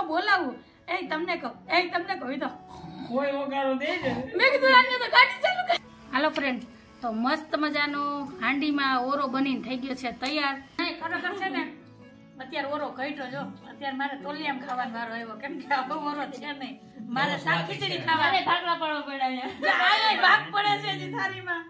બોલાવું એ તમને કહું તો કોઈ વગાડો દે છે મેં કીધું આને તો ગાડી ચાલુ કર. હાલો ફ્રેન્ડ, તો મસ્ત મજાનો હાંડીમાં ઓરો બનીને થઈ ગયો છે તૈયાર. નહીં ખરેખર છે ને અત્યારે ઓરો ઘટ્યો જો. અત્યારે મારે તોલિયામ ખાવાનો વારો આવ્યો કેમ કે આ ઓરો છે નહીં. મારે શાક ખીચડી ખાવા ભાગલા પડવા પડ્યા ભાગ પડે છે હજી થાળીમાં.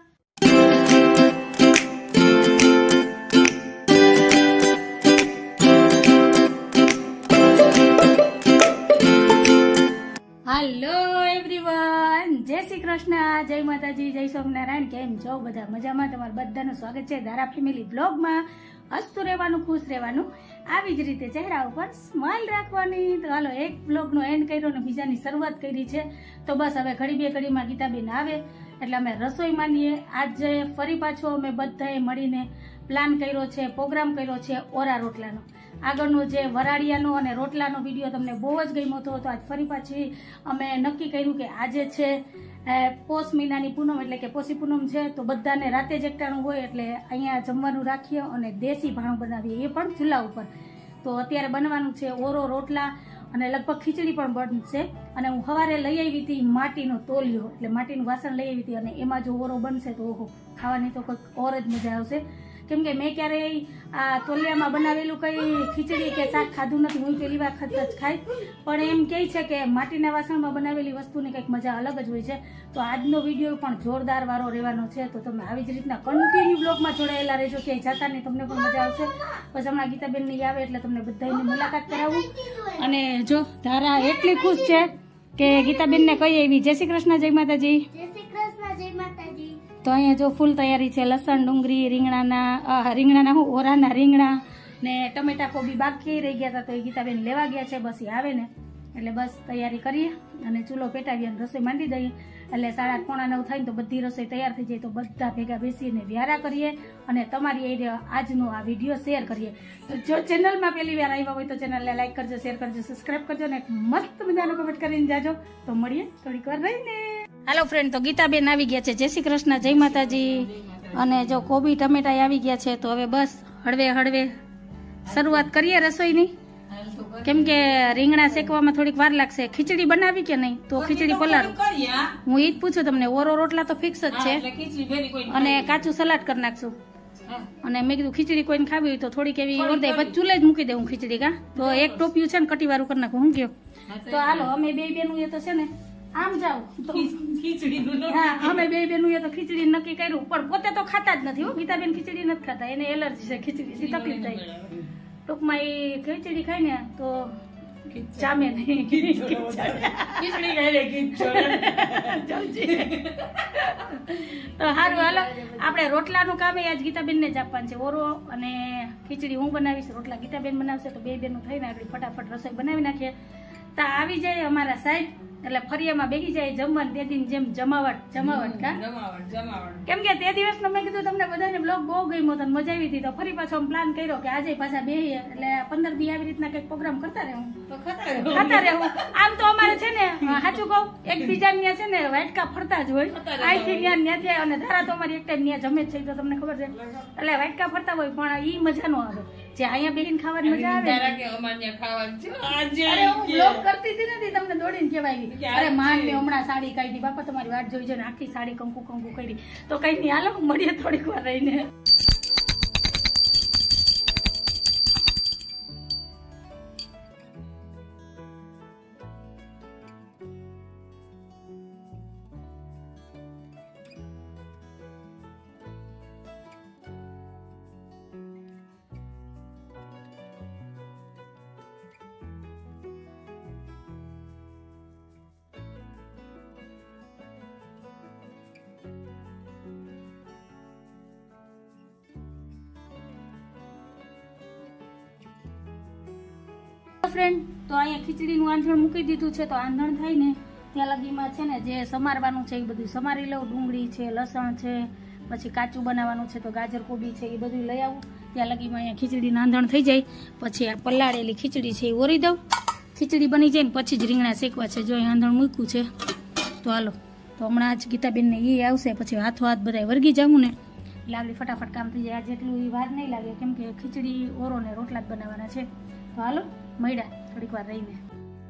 હેલો એવરીવન, જય શ્રી કૃષ્ણ, જય માતાજી, જય સ્વામિનારાયણ. કેમ છો બધા? મજામાં? તમારું બધાનું સ્વાગત છે ધારા ફેમિલી બ્લોગમાં. હસતું રહેવાનું, ખુશ રહેવાનું, આવી જ રીતે ચહેરા ઉપર સ્માઇલ રાખવાની. તો હાલો, એક બ્લોગનો એન્ડ કર્યો ને બીજાની શરૂઆત કરી છે. તો બસ હવે ઘડી બે ઘડીમાં ગીતાબેન આવે એટલે અમે રસોઈ માંડીએ. આજે ફરી પાછો અમે બધાએ મળીને પ્લાન કર્યો છે, પ્રોગ્રામ કર્યો છે ઓરા રોટલાનો. આગળનો જે વરાળિયાનો અને રોટલાનો વિડીયો તમને બહુ જ ગમ્યો હતો. તો આજ ફરી પાછી અમે નક્કી કર્યું કે આજે છે પોષ મહિનાની પૂનમ એટલે કે પોષી પૂનમ છે. તો બધાને રાતે જ એકટાણું હોય એટલે અહીંયા જમવાનું રાખીએ અને દેશી ભાણું બનાવીએ, એ પણ ચૂલા ઉપર. તો અત્યારે બનવાનું છે ઓરો રોટલા અને લગભગ ખીચડી પણ બનશે. અને હું સવારે લઈ આવી હતી માટીનો તોલિયો, એટલે માટીનું વાસણ લઈ આવી હતી અને એમાં જો ઓરો બનશે તો ઓહો, ખાવાની તો કંઈક ઓર જ મજા આવશે. કેમ કે મેં ક્યારેય આ તોલિયામાં બનાવેલું કંઈ ખીચડી કે શાક ખાધું નથી. હું પહેલી વાર ખાઈ, પણ એમ કહે છે કે માટીના વાસણમાં બનાવેલી વસ્તુની કંઈક મજા અલગ જ હોય છે. તો આજનો વિડીયો પણ જોરદાર વારો રહેવાનો છે. તો તમે આવી જ રીતના કન્ટિન્યુ બ્લોગમાં જોડાયેલા રહેજો, ક્યાંય જતા નહીં, તમને પણ મજા આવશે. બસ હમણાં ગીતાબેન ની આવે એટલે તમને બધાની મુલાકાત કરાવું. અને જો ધારા એટલી ખુશ છે કે ગીતાબેન ને કહી આવી જય શ્રી કૃષ્ણ, જય માતાજી. તો અહીંયા જો ફૂલ તૈયારી છે. લસણ, ડુંગળી, રીંગણાના ઓરાના રીંગણા ને ટમેટા કોબી બાકી રહી ગયા હતા તો એ ગીતાબેન લેવા ગયા છે. બસ એ આવે ને એટલે બસ તૈયારી કરીએ અને ચૂલો પેટાવીએ અને રસોઈ માંડી દઈએ. એટલે 8:30 પોણા 9 થાય ને તો બધી રસોઈ તૈયાર થઈ જાય. તો બધા ભેગા બેસીને વ્યારા કરીએ અને તમારી આજનો આ વિડીયો શેર કરીએ. તો જો ચેનલમાં પહેલી વાર આવ્યા હોય તો ચેનલને લાઈક કરજો, શેર કરજો, સબસ્ક્રાઈબ કરજો અને મસ્ત મજાનો કમેન્ટ કરીને જાજો. તો મળીએ થોડીક વાર રહીને. હાલો ફ્રેન્ડ, તો ગીતાબેન આવી ગયા છે. જય શ્રી કૃષ્ણ, જય માતાજી. અને જો કોબી ટમેટા આવી ગયા છે. તો હવે બસ હળવે હળવે શરૂઆત કરીએ રસોઈની. કેમ કે રીંગણા શેકવામાં થોડીક વાર લાગશે. ખીચડી બનાવી કે નહીં? તો ખીચડી પલાળું. હું એ જ પૂછું તમને. ઓરો રોટલા તો ફિક્સ જ છે અને કાચું સલાડ કરી નાખશું. અને મેં કીધું ખીચડી કોઈને ખાવી હોય તો થોડીક એવી ઓરદે ચૂલે જ મૂકી દઉં ખીચડી. કા તો એક ટોપિયું છે ને કટીવાળું કરી નાખું. હું કયો? તો હાલો, અમે બે બેનું એ તો છે ને આમ જાવ તો હા, અમે બે બેનું એ તો ખીચડી નક્કી કર્યું, પણ પોતે તો ખાતા જ નથી. ગીતાબેન ખીચડી નથી ખાતા, એને એલર્જી છે ખીચડી, તકલીફ થાય. ટૂંકમાં એ ખીચડી ખાય ને તો જામે નહીં. તો સારું, હાલો આપણે રોટલાનું કામ આજ ગીતાબેન ને જ આપવાનું છે. ઓરો અને ખીચડી હું બનાવીશ, રોટલા ગીતાબેન બનાવશે. તો બે બેનું થઈને આગળ ફટાફટ રસોઈ બનાવી નાખીએ. તો આવી જાય અમારા સાહેબ એટલે ફરિયામાં બેસી જાય જમવાનું. તે દિન જેમ જમાવટ કા કેમ કે તે દિવસનો મેં કીધું તમને બધાને બ્લોગ બહુ ગમ્યો હતો, મજા આવી હતી. તો ફરી પાછો પ્લાન કર્યો કે આજે પાછા બેહીએ એટલે 15 દી આવી રીતના કંઈક પ્રોગ્રામ કરતા રહેવું. આમ તો અમારે છે ને સાચું કહું, એકબીજા ત્યાં છે ને વાટકા ફરતા જ હોય. અહીંથી ત્યાં અને ધારા તો અમારી એક ટાઈમ ત્યાં જમે જ છે, તો તમને ખબર છે. એટલે વાટકા ફરતા હોય પણ ઈ મજા નો આવે જે અહીંયા બેહીને ખાવાની મજા આવે. અરે હું બ્લોગ કરતી હતી નથી, તમને દોડીને કહેવાય અરે માન મેં હમણાં સાડી કાઢી, બાપા તમારી વાટ જોઈ ને આખી સાડી કંકુ કરી. તો કઈ નહીં, હાલો મળીએ થોડીક વાર રહીને. ફ્રેન્ડ, તો અહીંયા ખીચડીનું આંધણ મૂકી દીધું છે. તો આંધણ થાય ને ત્યાં લગીમાં છે ને જે સમારવાનું છે એ બધું સમારી લઉં. ડુંગળી છે, લસણ છે, પછી કાચું બનાવવાનું છે તો ગાજર કોબી છે એ બધું લઈ આવું. ત્યાં લગીમાં અહીંયા ખીચડીનું આંધણ થઈ જાય પછી આ પલાળેલી ખીચડી છે એ ઓરી દઉં. ખીચડી બની જાય ને પછી જ રીંગણા શેકવા છે. જો અહીં આંધણ મૂક્યું છે. તો હાલો, તો હમણાં જ ગીતાબેનને એ આવશે પછી હાથો હાથ બધા વર્ગી જાવું ને એટલે આગળ ફટાફટ કામ થઈ જાય. આ જેટલું એ વાર નહીં લાગે કેમ કે ખીચડી ઓરો ને રોટલા જ બનાવવાના છે. તો હાલો મળ્યા થોડીક વાર રહીને.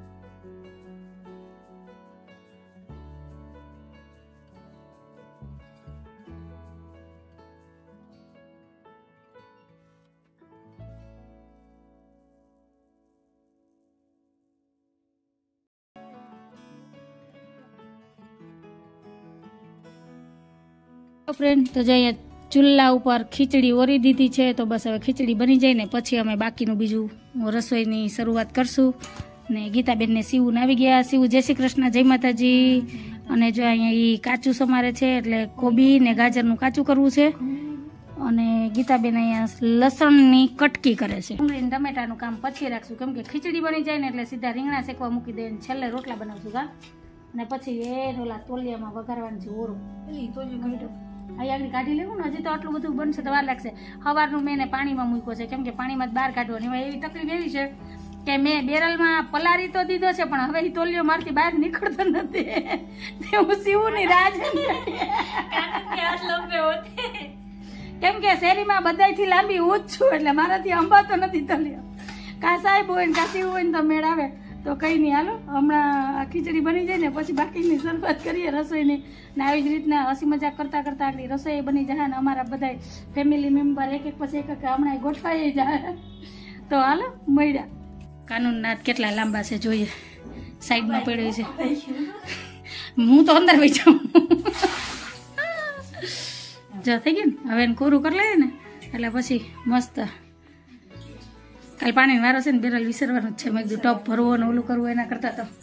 ફ્રેન્ડ તો જે અહીંયા ચૂલા ઉપર ખીચડી ઓરી દીધી છે, તો બસ હવે ખીચડી બની જાય ને પછી અમે બાકીનું બીજું રસોઈની શરૂઆત કરશું. ને ગીતાબેનને સીવું આવી ગયા. સીવું જય શ્રી કૃષ્ણ, જય માતાજી. અને જો અહીંયા એ કાચું સમારે છે, એટલે કોબી ને ગાજરનું કાચું કરવું છે. અને ગીતાબેન અહીંયા લસણની કટકી કરે છે. ડુંગળી ને ટમેટાનું કામ પછી રાખશું, કેમ કે ખીચડી બની જાય ને એટલે સીધા રીંગણા શેકવા મૂકી દે, છેલ્લે રોટલા બનાવશું કા. અને પછી ઓલા તોલિયામાં વઘારવાનું છે ઓરું. અહીંયા આગળ કાઢી લેવું ને, હજી તો આટલું બધું બનશે તો વાર લાગશે. સવારનું મેં પાણીમાં મૂક્યો છે, કેમ કે પાણીમાં જ બહાર કાઢવાની હોય. એવી તકલીફ એવી છે કે મેં બેરલમાં પલારી તો દીધો છે, પણ હવે એ તોલિયો મારથી બહાર નીકળતો નથી. હું સીવું ની રાહ કેમ કે શેરીમાં બધાથી લાંબી હું જ છું, એટલે મારાથી અંબાતો નથી તોલિયો. કા સાહેબ હોય ને કા સીવું હોય ને તો મેળ આવે. તો કંઈ નહીં, હાલો હમણાં ખીચડી બની જાય ને પછી બાકીની શરૂઆત કરીએ રસોઈની. ને આવી જ રીતના હસી મજાક કરતાં કરતાં આગળ રસોઈ બની જાય ને અમારા બધા ફેમિલી મેમ્બર એક પછી એક હમણાં ગોઠવાઈ જાય. તો હાલો મળ્યા. કાનૂનના કેટલા લાંબા છે જોઈએ, સાઈડમાં પડ્યો છે. હું તો અંદર વહી જાઉં. જો થઈ ગયું ને, હવે એને કોરું કરી લઈએ ને એટલે પછી મસ્ત. કાલે પાણીનો વારો છે ને, બેરલ વિસરવાનું જ છે. મેં કીધું ટપ ભરવો ને ઓલું કરવું એના કરતાં તો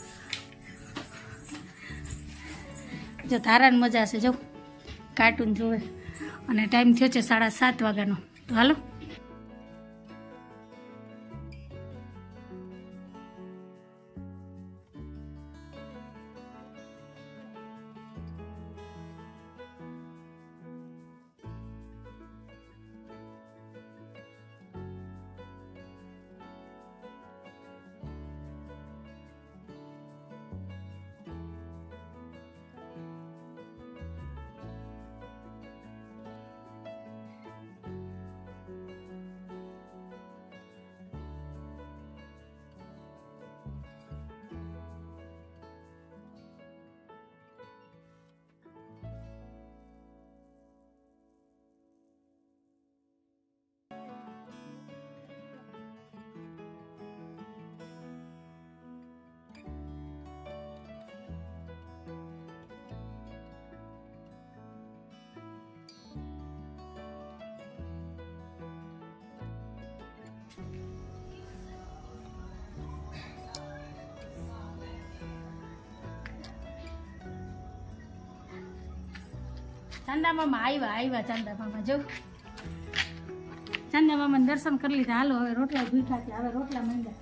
જો ધારાની મજા છે. જો કાર્ટૂન જોવે અને ટાઈમ થયો છે 7:30 વાગ્યાનો. તો હાલો ચાંદા મામા આવ્યા. ચાંદા મામા જો ચાંદા મામા દર્શન કરી લીધા. હાલો હવે રોટલા ભૂઠા છે, હવે રોટલા માંડ્યા.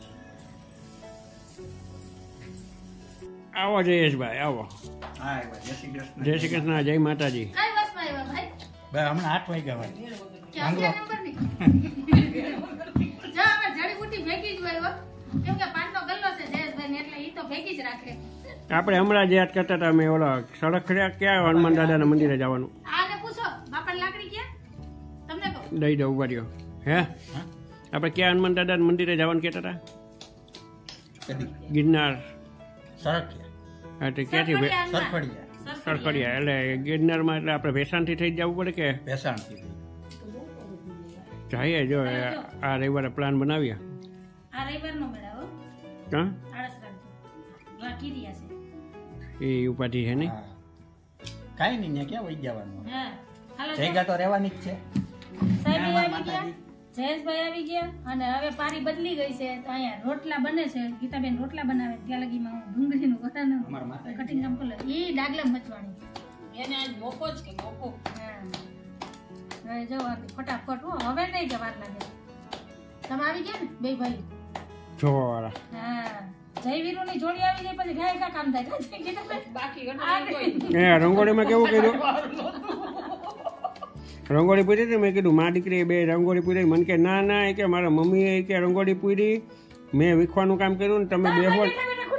આવો જયેશભાઈ, આવો. જય શ્રી કૃષ્ણ, જય માતાજી. કઈ બસમાં આવ્યા ભાઈ? હમણાં 8 વાગ્યા ભાઈ. જો હવે જડીબુટી ભેગી જ હોય, કેમ કે પાનનો ગલ્લો છે જયેશભાઈ ને, એટલે ઈ તો ભેગી જ રાખે. આપણે હમણાં જ યાદ કરતા હતા અમે ઓલા સડક ક્યાં હનુમાન દાદાના મંદિરે જવાનું. આને પૂછો બાપા લાકડી ક્યાં તમને કહો દઈ દઉં ઉભા રહ્યો. હે આપણે ક્યાં હનુમાન દાદાના મંદિરે જવાનું કહેતા હતા? ગિરનાર ક્યાંથી સરખડિયા. એટલે ગિરનારમાં એટલે આપણે ભેસાણથી થઈ જવું પડે કે ભેસાણથી જઈએ? જો આ રવિવારે પ્લાન બનાવીએ. આ રવિવારનો મેળાવો હા બાકી રહ્યા છે એ ઉપાધિ છે ને. કાઈ નહીં ને ક્યાં વહી જવાનું. હા હાલો જગ્યા તો રહેવાની જ છે. સાહેબ આવી ગયા, જયેશભાઈ આવી ગયા અને હવે પારી બદલી ગઈ છે. તો અહીંયા રોટલા બને છે. ગીતાબેન રોટલા બનાવે, ત્યાં લગીમાં હું ડુંગળીનું કટાનું કટિંગ કામ કરી લઉં. ઈ ડાગલા મચવાણી એને આજ મોકો જ કે મોકો. હા હવે જો ફટાફટ હવે નહીં જવાર લાગે. તમે આવી ગયા ને બે ભાઈ જોવાળા. હા જયવીરુ ની જોડી આવી જાય પછી ગાય કા કામ થાય. બાકી રંગોળીમાં કેવું કર્યું? રંગોળી પૂરી હતી. મેં કીધું મા દીકરી બે રંગોળી પૂરી. મને કે ના ના, એ કે મારા મમ્મીએ કે રંગોળી પૂરી, મેં વીખવાનું કામ કર્યું ને તમે બે હોલ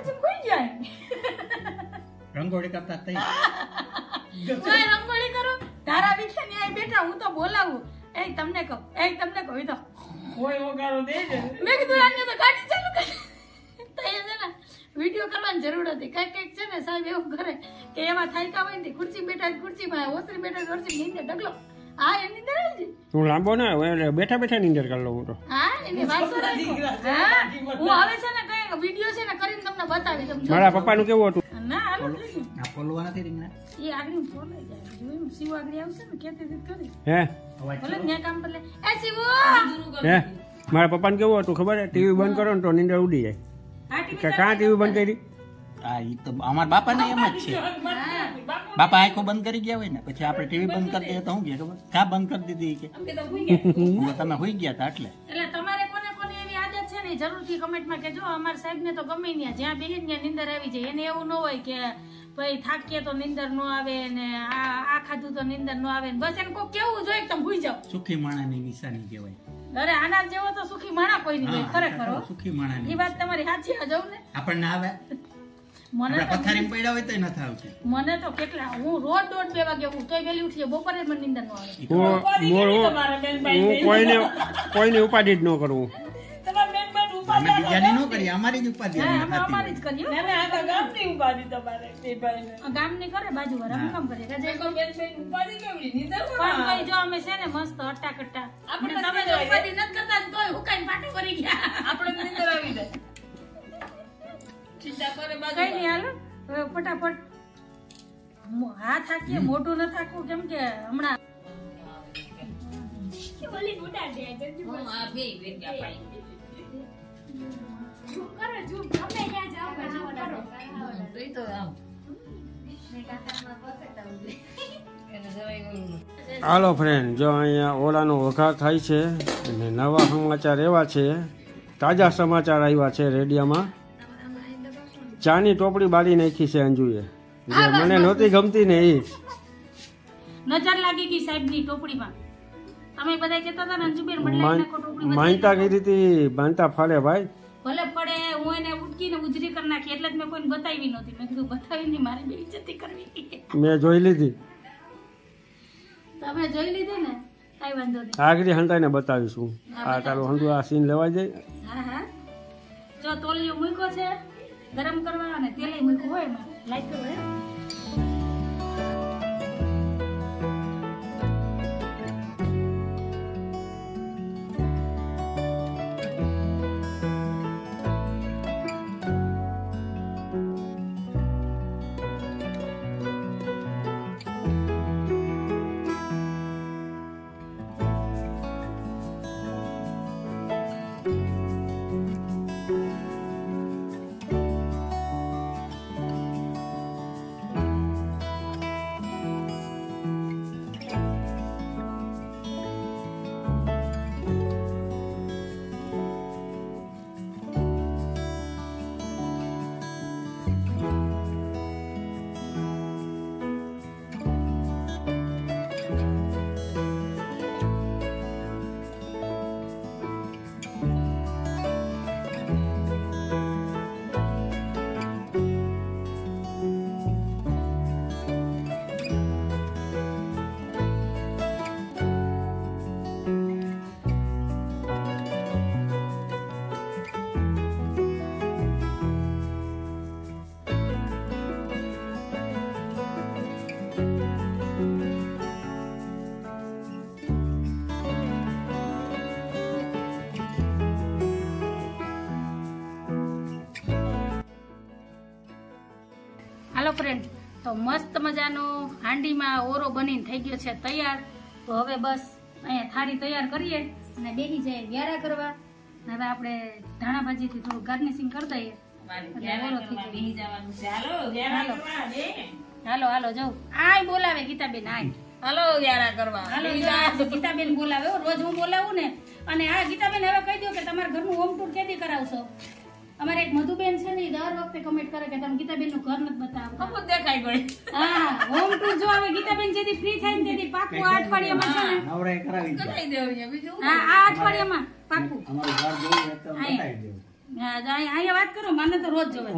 રંગોળી કરતા થઈ રંગોળી કરો. તારા વિશે ને આઈ બેઠા હું તો બોલાવું. એ તમને કહું એ તો કોઈ વગાડો દે છે. મેં કીધું આને તો ગાડી ચાલુ કરી વિડીયો કરવાની જરૂર હતી. કઈક છે ને સાહેબ એવું કરે કે એમાં થાયકા હોય ને ખુરશી બેઠા ખુરશીમાં, ઓસરી બેઠા ખુરશી નીંદર ડગલો. હા એ નીંદર આવી જાય. હું લાંબો ના એટલે બેઠા બેઠા નીંદર કરી લઉં હું તો. હા એની વાત કરો. હા હું હવે છે ને કઈ વિડીયો છે ને કરીને તમને બતાવી દઉં. મારા પપ્પાનું કેવું હતું? ના આ ફોલવા નથી રીંગણા એ આગળ ફોલાઈ જાય જોયું શિવ આગળ આવશે ને કેતી હતી કરી હે અવાજ ભલે કરો. ત્યાં કામ પર લે એ શિવ હે મારા પપ્પાને કેવું હતું ખબર હે ટીવી બંધ કરો ને તો નીંદર ઉડી જાય આ કે ટીવી કાં ટીવી બંધ કરી હા ઈ તો અમારા બાપાને એમ જ છે બાપા આંખો બંધ કરી ગયા હોય ને પછી આપણે ટીવી બંધ કરી દઈએ તો શું કે ખબર કા બંધ કરી દીધી કે તમે હોઈ ગયા હતા એટલે એટલે તમારે કોને કોને એવી આદત છે ને જરૂરથી કમેન્ટમાં કહેજો અમારા સાહેબને તો ગમે ત્યાં જ્યાં બેહીને ત્યાં નીંદર આવી જાય એને એવું ન હોય કે ભાઈ થાકીએ તો નીંદર ન આવે ને આ ખાધું તો નીંદર ન આવે ને બસ એને કોઈ કેવું જોઈએ કે તમે ભૂઈ જાઓ સુખી માણાની નિશાની કહેવાય અરે આના જેવો તો સુખી માણા કોઈ નહીં હોય ખરેખર હો. સુખી માણાની એ વાત તમારી સાચી આ જવું ને આપણને આવે મને આપણે તો પથારીમાં પડ્યા હોય તો નથી આવતી મને તો કેટલા હું રોજ 1:30 વાગે હું તોય વહેલી ઉઠી જાઉં. બપોરે મને નીંદર ન આવે હું કોઈને ઉપાધિ જ ન કરું અમે બીજાની ન કરીએ અમારી જ ઉપાધિ હા, અમને અમે અમારી જ થતી કરીએ હો. ગામની કરે બાજુવાળા અમે કામ કરીએ કે જે પણ કઈ જો અમે છે ને મસ્ત અટ્ટા કટ્ટા અને તમે જો ઉપાધિ નથી કરતા ને તોય હુકાઈને પાટું કરી ગયા કઈ નહીં હાલો હવે ફટાફટ હાથ થાકીએ મોઢું ન થાકવું કેમ કે હમણાં હાલો ફ્રેન્ડ જો અહીંયા ઓલાનો વઘાર થાય છે અને નવા સમાચાર એવા છે તાજા સમાચાર આવ્યા છે રેડિયામાં ચાની ટોપડી બાળી નાખી છે અંજુએ જે મને નહોતી ગમતી ને એ નજર લાગી ગઈ સાહેબની ટોપડીમાં. તમે બધા કહેતા હતા ને અંજુબેન બદલાઈ નાખો ટોપડી બદલાઈ માનતા કીધી હતી બાંધતા ફાડે ભાઈ ભલે પડે હું એને ઉટકીને ઉજરી કરી નાખી એટલે જ મેં કોઈને બતાવી નહોતી. મેં કીધું બતાવી નહીં મારી બેઇજ્જતી કરવી. મેં જોઈ લીધી તમે જોઈ લીધી ને કઈ વાંધો નહીં. આગળ હંતાઈને બતાવીશું આ તારું હંધું આ સીન લેવાઈ જાય હા હા જો તોલિયો મૂક્યો છે ગરમ કરવા અને તેલે મૂક્યું હોય એમાં લાઈટ કરો હે. હાલો ફ્રેન્ડ તો મસ્ત મજાનો હાંડીમાં ઓરો બનીને થઈ ગયો છે તૈયાર. તો હવે બસ અહીંયા થાળી તૈયાર કરીએ અને બેસી જાય વ્યારા કરવા. હવે આપણે ધાણા ભાજીથી થોડું ગાર્નિશિંગ કરી દઈએ એટલે ઓરો થઈ જાય. હાલો હાલો જાઉં આય બોલાવે ગીતાબેન આય હાલો વ્યારા કરવા હાલો જો ગીતાબેન બોલાવે હો. રોજ હું બોલાવું ને અને આ ગીતાબેન હવે કહી દો કે તમારા ઘરનું હોમ ટૂર કેદી કરાવશો. અમારે એક મધુબેન છે ને દર વખતે કમેન્ટ કરે કે તમે ગીતાબેન નું ઘર નથી બતાવતા. ખબર દેખાય ગઈ હા હોમ ટૂર જો હવે ગીતાબેન જેથી ફ્રી થાય ને તેથી પાકું આ અઠવાડિયામાં છે ને નવરાઈ કરાવી દે. કરાઈ દેવું છે બીજું હા આ અઠવાડિયામાં પાકું. અમારું ઘર જોવું હોય તો બતાવી દેવું. હા જો અહીંયા વાત કરો મને તો રોજ જોવે.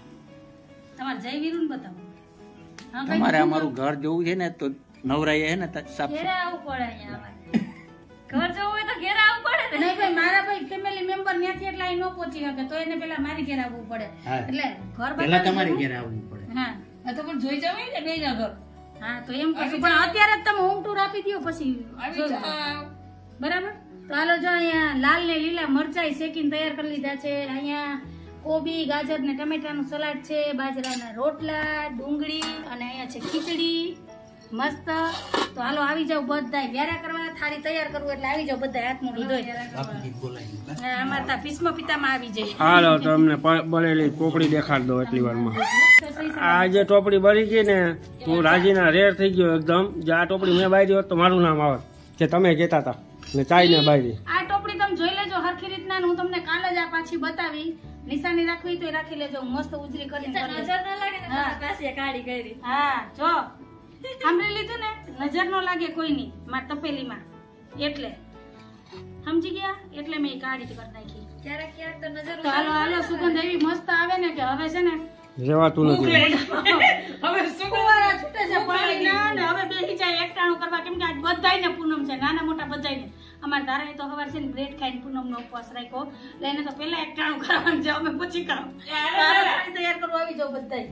તમારે જય વીરું બતાવો. હા કઈ તમારે અમારું ઘર જોવું છે ને તો નવરાઈ હે ને સાફ ઘેરે આવવું પડે અહીંયા અમારે ઘર જવું હોય તો ઘેરે આવવું પડે ને નહીં ભાઈ મારા ભાઈ ફેમિલી મેમ્બર ત્યાંથી એટલે અહીં ન પહોંચી શકે તો એને પેલા મારી ઘેર આવવું પડે. હા. એટલે ઘર પેલા બતાવી તમારી દીધું. ઘરે આવવું પડે. હા આ તો પણ જોઈ જવાય ને બે ના ઘર હા તો એમ કશું પણ અત્યારે જ તમે હોમ ટૂર આપી દો પછી આવી જોજો. જાવ. બરાબર તો હાલો જો અહીંયા લાલ ને લીલા મરચાઈ શેકીને તૈયાર કરી લીધા છે. અહીંયા કોબી, ગાજર ને ટમેટાનું સલાડ છે, બાજરાના રોટલા, ડુંગળી અને અહીંયા છે ખીચડી મસ્ત. તો હાલો આવી જાવ બધા વ્યારા કરવા, થાળી તૈયાર કરવું એટલે આવી જાવ બધા હાથમાં ધોઈ. અમારે ત્યાં ભીષ્મ પિતામાં આવી જાય. હાલો તમને બળેલી ટોપડી દેખાડ દો એટલી વારમાં. આ જે ટોપડી બળી ગઈ ને હું રાજીના રેર થઈ ગયો એકદમ. જે આ ટોપડી મેં બાળી હોત તો મારું નામ આવે કે તમે કહેતા હતા ને ચાઈ ને બાળી. આ ટોપડી તમે જોઈ લેજો હરખી રીતના. હું તમને કાલે જ આ પાછી બતાવી. નિશાની રાખવી તો રાખી લેજો. મસ્ત ઉજરી કરીને નજર ન લાગે ને તો પાછી કાઢી કરી. હા જો સાંભળી લીધું ને, નજર નો લાગે કોઈની માર તપેલીમાં એટલે સમજી ગયા. એટલે મેં કાઢી કરી નાખી. ક્યારેક ક્યારેક તો નજર તો હાલો હાલો સુગંધ એવી મસ્ત આવે ને કે હવે છે ને રેવાતું નથી. હવે સુગંધ છૂટે છે પાણી ના ને હવે બેસી જાય એકટાણું કરવા. કેમ કે આજ બધાયને પૂનમ છે, નાના મોટા બધાયને. અમારા ધારાએ તો ખબર છે ને બ્રેડ ખાઈને પૂનમનો ઉપવાસ રાખ્યો એટલે એને તો પેલા એકટાણું કરવાનું છે. અમે પછી કામ તૈયાર કરવા આવી જાવ બધાય.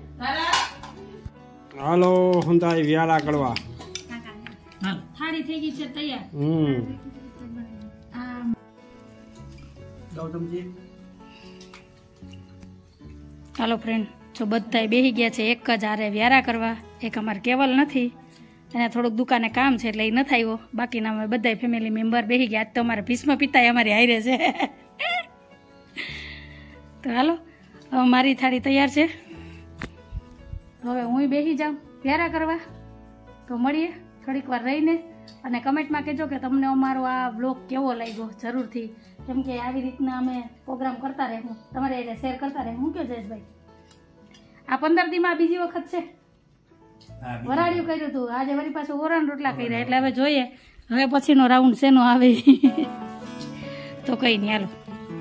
હાલો હંધાઈ વ્યારા કરવા. થાળી થઈ ગઈ છે તૈયાર. હાલો ફ્રેન્ડ, જો બધા બેસી ગયા છે એક જ હારે વ્યારા કરવા. એક અમારે કેવલ નથી, એને થોડુંક દુકાને કામ છે એટલે એ નથી આવ્યો. બાકીના અમે બધા ફેમિલી મેમ્બર બેસી ગયા. આજ તો અમારે ભીષ્મ પિતાએ અમારી હારે છે. તો હાલો હવે મારી થાળી તૈયાર છે. હવે હું બેસી જાઉં વ્યારા કરવા. તો મળીએ થોડીક વાર રહીને. અને કમેન્ટમાં કહેજો કે તમને અમારો આ વ્લોગ કેવો લાગ્યો જરૂરથી. કેમ કે આવી રીતના અમે પ્રોગ્રામ કરતા રહેવું, તમારે એને શેર કરતા રહેવું. શું કહો જયેશભાઈ? આ 15 દીમાં બીજી વખત છે વરાળિયું કર્યું હતું. આજે વળી પાછું ઓરાન રોટલા કર્યા. એટલે હવે જોઈએ હવે પછીનો રાઉન્ડ શેનો આવે. તો કઈ નહીં હાલો.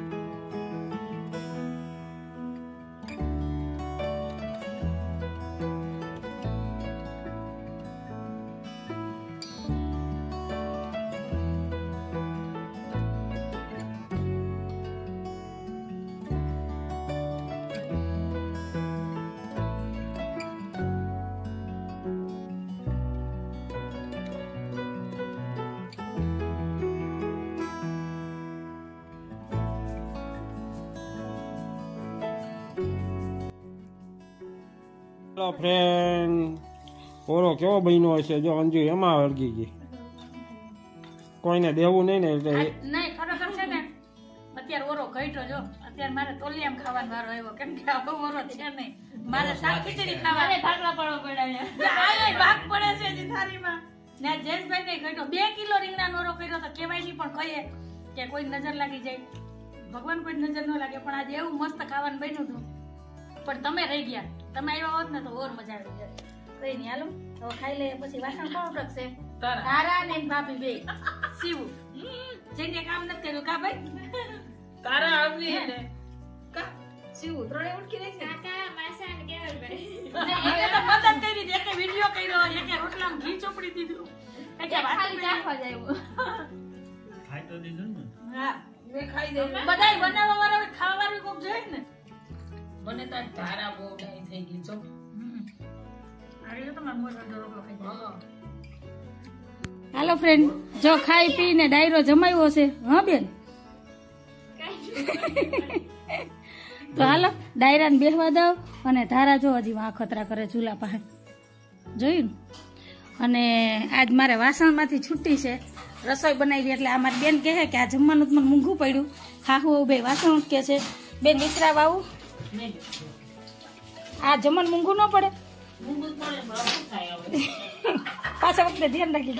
હેલો ફ્રેન્ડ, ઓરો કેવો બન્યો હશે. જો અંજુ એમાં વળગી ગઈ. કોઈને દેવું નહીં ને એટલે નહીં ખરેખર છે ને અત્યારે ઓરો ઘટ્યો. જો અત્યારે મારે તોલિયામ ખાવાનો વારો આવ્યો. કેમ કે આવો ઓરો છે નહીં. મારે શાક ખીચડી ખાવા ભાગલા પડવા પડ્યા. આ ભાગ પડે છે જે થાળીમાં. ને જયેશભાઈ ને ઘટ્યો 2 કિલો રીંગણાનો ઓરો કર્યો તો કહેવાય નહીં પણ કહીએ કે કોઈ નજર લાગી જાય. ભગવાન કોઈ નજર ન લાગે. પણ આજે એવું મસ્ત ખાવાનું બન્યું હતું. પણ તમે રહી ગયા. તમે આવ્યા હોત ને તો ઓર મજા આવી જાય. કઈ નહીં હાલો હવે ખાઈ લે. પછી વાસણ કોણ પડશે? તારા ને ભાભી બે શિવ જઈને કામ નથી કર્યું. કા ભાઈ તારા આવી ને કા શિવ ત્રણે ઉઠકી રહી છે. કાકા માસા ને કેવલભાઈ એને તો મદદ કરી દે. એકે વિડિયો કર્યો, એકે રોટલામાં ઘી ચોપડી દીધું. એકે ખાલી ચાખવા જાય. ખાઈ તો દીધું ને. હા મે ખાઈ દે. બધાય બનાવવા વાળા ખાવા વાળું કોક જોઈએ ને. મને તો ધારા બહુ ડાઈ થઈ ગઈ છો. અરે તો તમાર મોર રોટલો ખાઈ જાય. હાલો ફ્રેન્ડ, જો ખાઈ પીને ડાયરો જમાયો હશે. હા બેન તો હાલો ડાયરાને બેહવા દો. અને ધારા જો હજી વાં ખતરા કરે ચૂલા પાસે જોયું. અને આજ મારે વાસણમાંથી છૂટી છે. રસોઈ બનાવી એટલે આ મારી બેન કહે કે આ જમવાનું મને મૂંઘું પડ્યું. હાહુ બે વાસણ ઉટકે છે. બેન નીચરા વાવું આ જમણ મૂંઘું ન પડે. પાછા વખતે ધ્યાન રાખી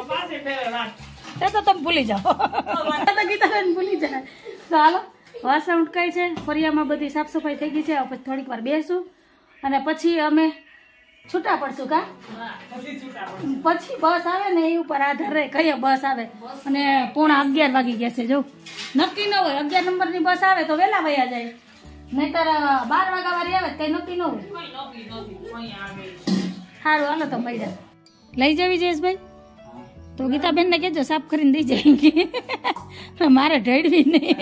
તો તમે ભૂલી જાઓ. ગીતાબેન ભૂલી જાય. તો હાલો વાસણ ઉટકાય છે. ફરિયામાં બધી સાફ સફાઈ થઈ ગઈ છે. હવે પછી થોડીક વાર બેસું અને પછી અમે છૂટા પડશું. કા પછી બસ આવે ને એ ઉપર આધાર રહે કઈ બસ આવે. અને 11:15 વાગી ગયા છે. જો નક્કી ન હોય 11 નંબરની બસ આવે તો વહેલા વયા જાય. નહીતર 12 વાગ્યા વાળી આવે કઈ નક્કી ન હોય. સારું હાલો તો મૈડા લઈ જવી જયેશભાઈ. તો ગીતાબેન ને કેજો સાફ કરીને દઈ જાય. મારે ઢળવી નહીં.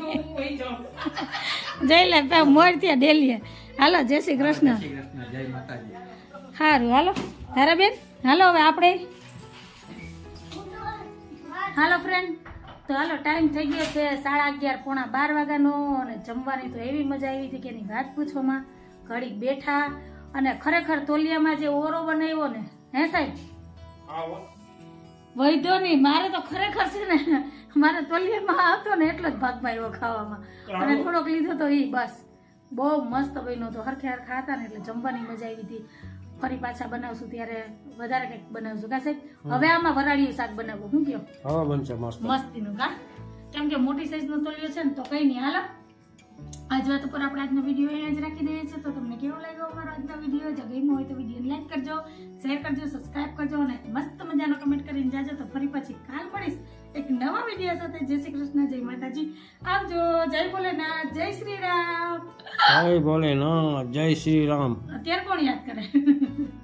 જઈ લે મોર ત્યાં ડેલીએ. હાલો જય શ્રી કૃષ્ણ. સારું હાલો ધારાબેન હાલો હવે આપણે. હાલો ફ્રેન્ડ તો હાલો ટાઈમ થઈ ગયો છે 11:30 પોણા 12 વાગ્યાનો અને જમવાની તો એવી મજા આવી હતી કે એની વાત પૂછોમાં. ઘડીક બેઠા અને ખરેખર તોલિયામાં જે ઓરો બનાવ્યો ને હે સાહેબ વૈધો નહીં મારે તો ખરેખર છે ને મારે તોલિયામાં આવતો ને એટલો જ ભાગ માર્યો ખાવામાં અને થોડોક લીધો તો ઈ બસ બહુ મસ્ત બન્યો તો હરખે હરખા હતા ને એટલે જમવાની મજા આવી હતી. ફરી પાછા બનાવશું ત્યારે વધારે કંઈક બનાવશું કા સાહેબ. હવે આમાં વરાળિયું શાક બનાવવું શું કયો? હવે બનશે મસ્ત મસ્તીનું કા કેમ કે મોટી સાઈઝનો તોલિયો છે ને તો કઈ નહીં હાલો આજ વાત ઉપર આપણે આજનો વિડીયો અહીંયા જ રાખી દઈએ છીએ. તો તમને કેવો લાગ્યો અમારો આજનો વિડીયો? જો ગમ્યો હોય તો વિડીયોને લાઈક કરજો, શેર કરજો, સબસ્ક્રાઇબ કરજો અને મસ્ત મજાનો કમેન્ટ કરીને જાજો. તો ફરી પછી કાલ મળીશ એક નવા વિડીયો સાથે. જય શ્રી કૃષ્ણ, જય માતાજી, આવજો. જય ભોલેનાથ, જય શ્રી રામ. જય ભોલેનાથ, જય શ્રી રામ. અત્યારે કોણ યાદ કરે?